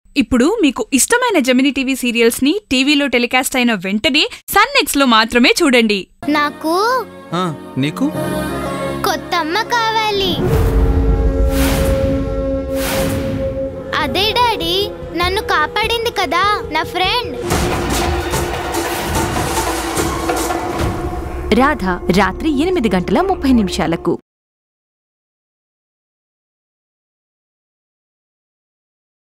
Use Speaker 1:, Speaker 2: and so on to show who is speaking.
Speaker 1: ఇప్పుడు మీకు ఇష్టమైన జెమినీ టీవీ సీరియల్స్ ని టీవీలో టెలికాస్ట్ అయిన వెంటనే సన్ నెక్స్ట్ లో మాత్రమే చూడండి.
Speaker 2: నాకు
Speaker 3: నీకు
Speaker 2: కొత్తమ్మ కావాలి. అదే డాడీ, నన్ను కాపాడింది కదా నా ఫ్రెండ్
Speaker 4: రాధ. రాత్రి 8:30 గంటల 30 నిమిషాలకు.